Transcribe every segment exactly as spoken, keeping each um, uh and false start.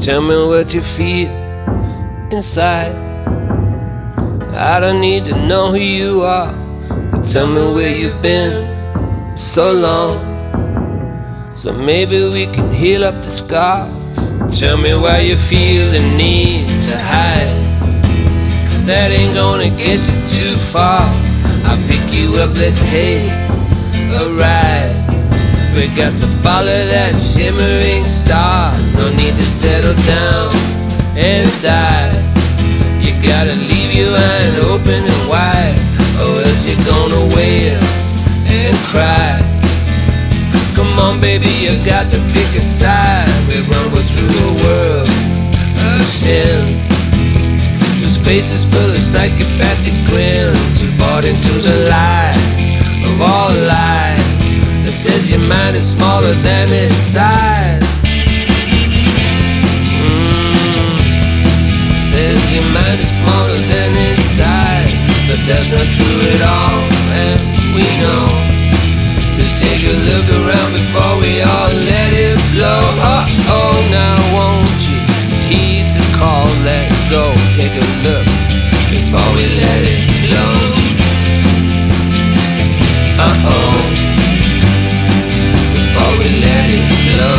tell me what you feel inside. I don't need to know who you are, but tell me where you've been so long. So maybe we can heal up the scar. Tell me why you feel the need to hide. That ain't gonna get you too far. I'll pick you up, let's take a ride. We got to follow that shimmering star. No need to settle down and die. You gotta leave your eyes open and wide, or else you're gonna wail and cry. Come on baby, you got to pick a side. We rumble through a world of sin, whose faces full of psychopathic grins, who bought into the lie of all lies that says your mind is smaller than its size. mm, Says your mind is smaller than its size, but that's not true at all, and we know. Just take a look around before we all let it blow. Uh oh, now won't you heed the call, let go. Take a look before we let it blow. Uh oh, before we let it blow.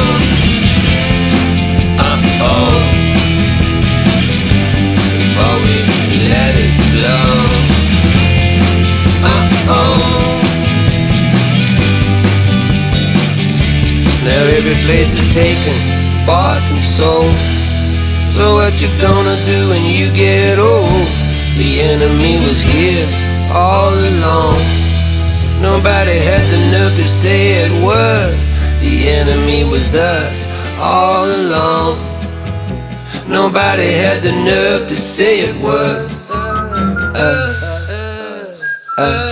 Uh oh, before we let it blow. Uh oh. Now every place is taken, bought and sold. So what you gonna do when you get old? The enemy was here all along. Nobody had the nerve to say it was. The enemy was us all along. Nobody had the nerve to say it was us, us.